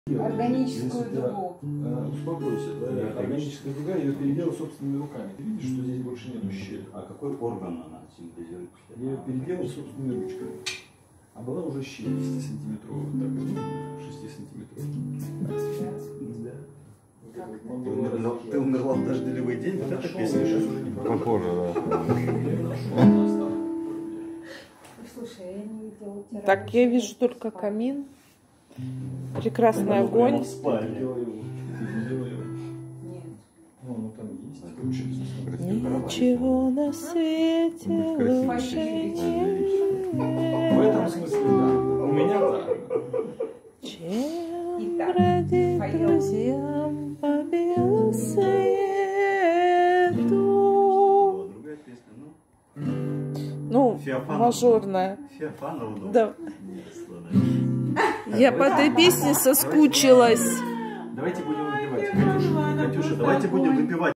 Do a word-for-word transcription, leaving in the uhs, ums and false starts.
Органическую дугу. Успокойся, да, органическая дуга, ее переделал собственными руками. Ты видишь, что здесь больше нету щели. А какой орган она синтезирует? Я ее переделал собственными ручками. А была уже щель десятисантиметровая, так, шестисантиметровая. Да. Ты умерла в дождливый день, вот эта песня сейчас уже не похоже, да. Слушай, я не видела тебя. Так, я вижу только камин. Прекрасный огонь. Нет. Ничего на свете лучше нет. В этом смысле, да. У меня да. Чем бродить друзьям по белу свету. Другая песня, Ну, мажорная. Да. Я по этой песне соскучилась. Давайте будем выпивать. Катюша, Катюша, давайте будем выпивать.